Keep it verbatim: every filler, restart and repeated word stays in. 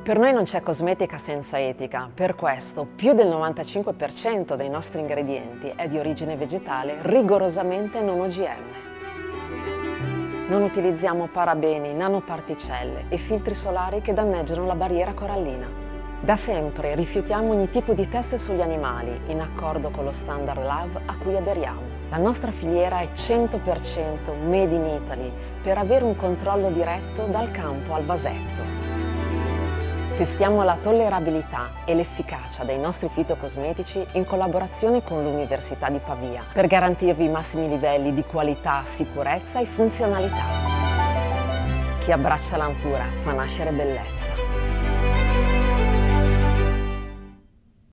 Per noi non c'è cosmetica senza etica, per questo più del novantacinque per cento dei nostri ingredienti è di origine vegetale rigorosamente non O G M. Non utilizziamo parabeni, nanoparticelle e filtri solari che danneggiano la barriera corallina. Da sempre rifiutiamo ogni tipo di test sugli animali, in accordo con lo standard L A V a cui aderiamo. La nostra filiera è cento per cento made in Italy per avere un controllo diretto dal campo al vasetto. Testiamo la tollerabilità e l'efficacia dei nostri fitocosmetici in collaborazione con l'Università di Pavia per garantirvi i massimi livelli di qualità, sicurezza e funzionalità. Chi abbraccia la natura fa nascere bellezza.